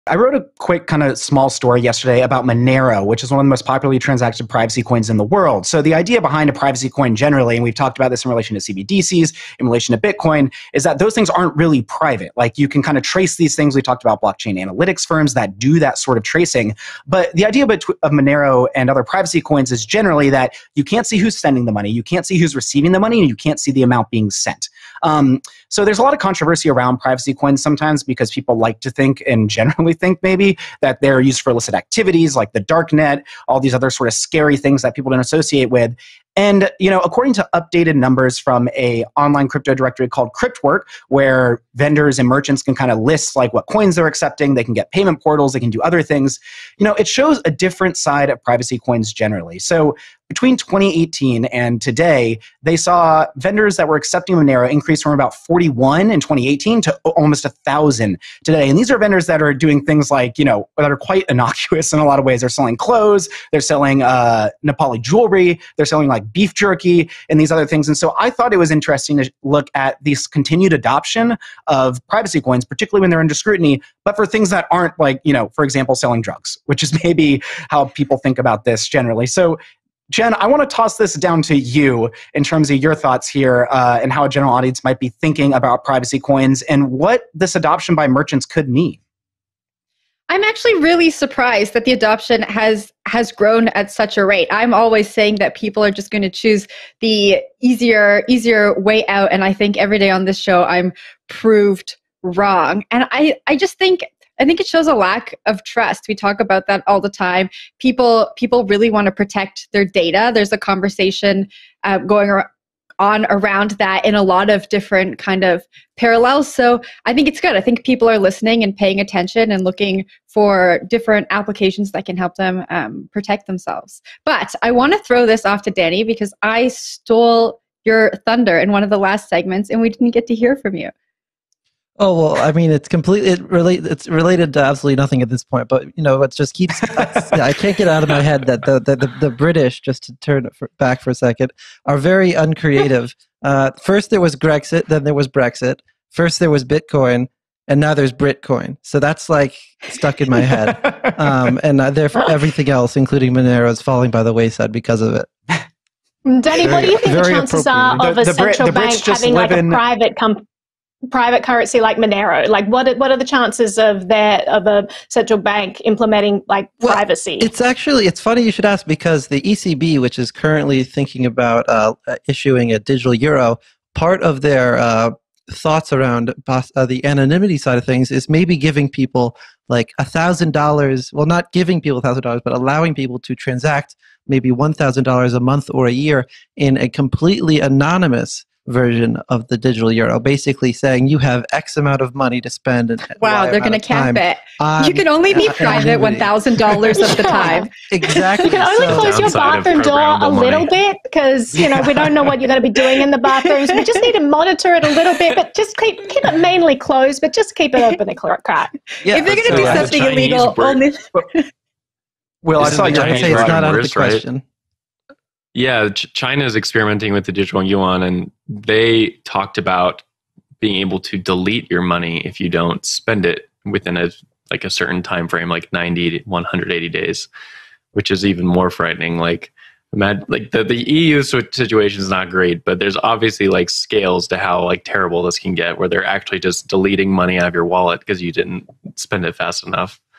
I wrote a quick kind of small story yesterday about Monero, which is one of the most popularly transacted privacy coins in the world. So the idea behind a privacy coin generally, and we've talked about this in relation to CBDCs, in relation to Bitcoin, is that those things aren't really private. Like you can kind of trace these things. We talked about blockchain analytics firms that do that sort of tracing. But the idea of Monero and other privacy coins is generally that you can't see who's sending the money, you can't see who's receiving the money, and you can't see the amount being sent. So there's a lot of controversy around privacy coins sometimes because people like to think and generally think maybe that they're used for illicit activities like the dark net, all these other sort of scary things that people don't associate with. And, according to updated numbers from a online crypto directory called Cryptwork, where vendors and merchants can kind of list like what coins they're accepting, they can get payment portals, they can do other things, it shows a different side of privacy coins generally. So between 2018 and today, they saw vendors that were accepting Monero increase from about 41 in 2018 to almost 1,000 today. And these are vendors that are doing things like, that are quite innocuous in a lot of ways. They're selling clothes, they're selling Nepali jewelry, they're selling like beef jerky and these other things. And so I thought it was interesting to look at this continued adoption of privacy coins, particularly when they're under scrutiny, but for things that aren't like, for example, selling drugs, which is maybe how people think about this generally. So Jen, I want to toss this down to you in terms of your thoughts here and how a general audience might be thinking about privacy coins and what this adoption by merchants could mean. I'm actually really surprised that the adoption has grown at such a rate. I'm always saying that people are just going to choose the easier way out, and I think every day on this show I'm proved wrong. And I just think it shows a lack of trust. We talk about that all the time. People really want to protect their data. There's a conversation going on around that in a lot of different kind of parallels. So I think it's good. I think people are listening and paying attention and looking for different applications that can help them protect themselves. But I want to throw this off to Danny because I stole your thunder in one of the last segments and we didn't get to hear from you. Oh, well, I mean, it's related to absolutely nothing at this point, but, it just keeps, I can't get out of my head that the British, just to turn back for a second, are very uncreative. First there was Grexit, then there was Brexit. First there was Bitcoin, and now there's Britcoin. So that's like stuck in my head. And therefore everything else, including Monero, is falling by the wayside because of it. Danny, what do you think the chances are of a central bank having like a private currency like Monero? Like what are the chances of a central bank implementing privacy? It's funny you should ask because the ECB, which is currently thinking about issuing a digital euro, part of their thoughts around the anonymity side of things is maybe giving people like $1,000, well, not giving people $1,000, but allowing people to transact maybe $1,000 a month or a year in a completely anonymous version of the digital euro, basically saying you have X amount of money to spend. Wow, they're going to cap it. You can only be private $1,000 of the time. Exactly. You can only close your bathroom door a little bit because, we don't know what you're going to be doing in the bathrooms. We just need to monitor it a little bit, but just keep it mainly closed, but just keep it open a crack. Yeah, if they're going to do something illegal, only... Well, I saw your hand. It's not out of the question. Right? Yeah, China is experimenting with the digital yuan, and they talked about being able to delete your money if you don't spend it within a certain time frame, like 90 to 180 days, which is even more frightening. The EU situation is not great, but there's obviously scales to how terrible this can get, where they're actually just deleting money out of your wallet because you didn't spend it fast enough.